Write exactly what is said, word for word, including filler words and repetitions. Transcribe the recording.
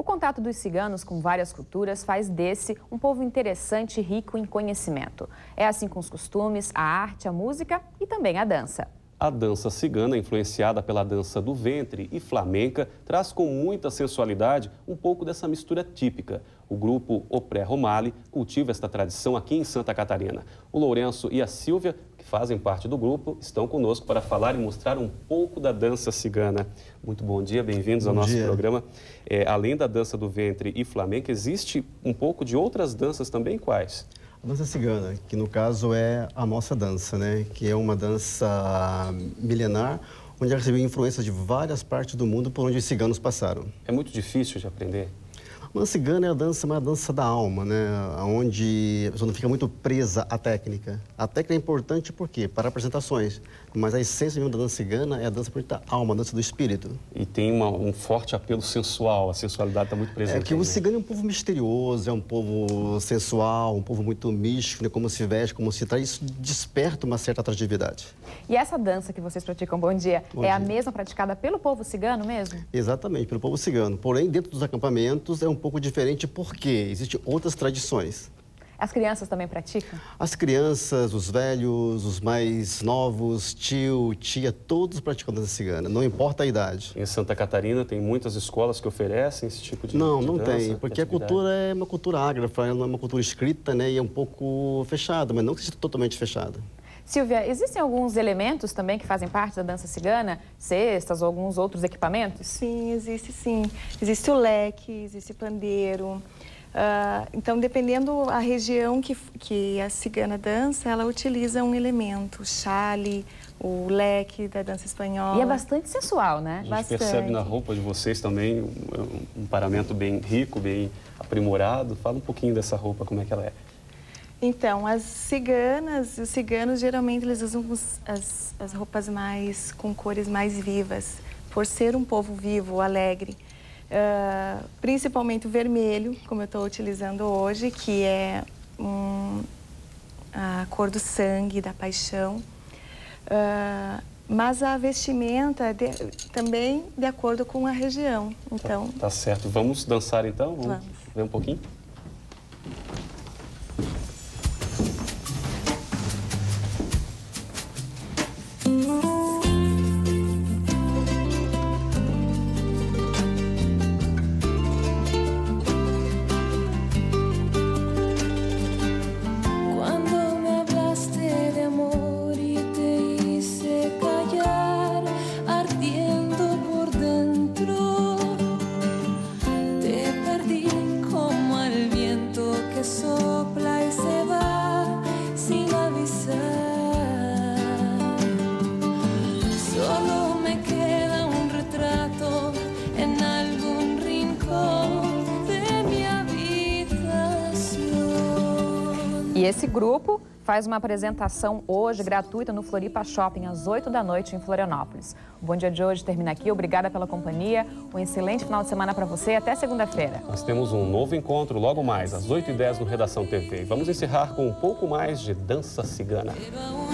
O contato dos ciganos com várias culturas faz desse um povo interessante e rico em conhecimento. É assim com os costumes, a arte, a música e também a dança. A dança cigana, influenciada pela dança do ventre e flamenca, traz com muita sensualidade um pouco dessa mistura típica. O grupo Opré Romali cultiva esta tradição aqui em Santa Catarina. O Lourenço e a Silvia, que fazem parte do grupo, estão conosco para falar e mostrar um pouco da dança cigana. Muito bom dia, bem-vindos ao nosso programa. É, além da dança do ventre e flamenca, existe um pouco de outras danças também, quais? A dança cigana, que no caso é a nossa dança, né? Que é uma dança milenar, onde ela recebeu influência de várias partes do mundo por onde os ciganos passaram. É muito difícil de aprender? A dança cigana é a dança, uma dança da alma, né? Onde a pessoa não fica muito presa à técnica. A técnica é importante por quê? Para apresentações. Mas a essência mesmo da dança cigana é a dança da alma, a dança do espírito. E tem uma, um forte apelo sensual, a sensualidade está muito presente. É que aí, o né? cigano é um povo misterioso, é um povo sensual, um povo muito místico, né? Como se veste, como se traz, isso desperta uma certa atratividade. E essa dança que vocês praticam, bom dia, Bom é dia. a mesma praticada pelo povo cigano mesmo? Exatamente, pelo povo cigano. Porém, dentro dos acampamentos é um pouco diferente porque existem outras tradições. As crianças também praticam? As crianças, os velhos, os mais novos, tio, tia, todos praticam dança cigana, não importa a idade. Em Santa Catarina tem muitas escolas que oferecem esse tipo de Não, de não dança, tem, porque a atividade. cultura é uma cultura ágrafa, ela não é uma cultura escrita, né, e é um pouco fechada, mas não que seja totalmente fechada. Silvia, existem alguns elementos também que fazem parte da dança cigana? Cestas ou alguns outros equipamentos? Sim, existe sim. Existe o leque, existe pandeiro. Uh, então, dependendo da região que, que a cigana dança, ela utiliza um elemento, o chale, o leque da dança espanhola. E é bastante sensual, né? A gente Bastante. percebe na roupa de vocês também um, um paramento bem rico, bem aprimorado. Fala um pouquinho dessa roupa, como é que ela é. Então, as ciganas, os ciganos, geralmente, eles usam os, as, as roupas mais, com cores mais vivas, por ser um povo vivo, alegre. Uh, principalmente o vermelho, como eu estou utilizando hoje, que é um, a cor do sangue, da paixão. Uh, mas a vestimenta de, também de acordo com a região. Então, Tá, tá certo. Vamos dançar então? Vamos, Vamos. ver um pouquinho? E esse grupo faz uma apresentação hoje gratuita no Floripa Shopping, às oito da noite, em Florianópolis. O Bom Dia de hoje termina aqui. Obrigada pela companhia. Um excelente final de semana para você e até segunda-feira. Nós temos um novo encontro logo mais, às oito e dez no Redação T V. E vamos encerrar com um pouco mais de dança cigana.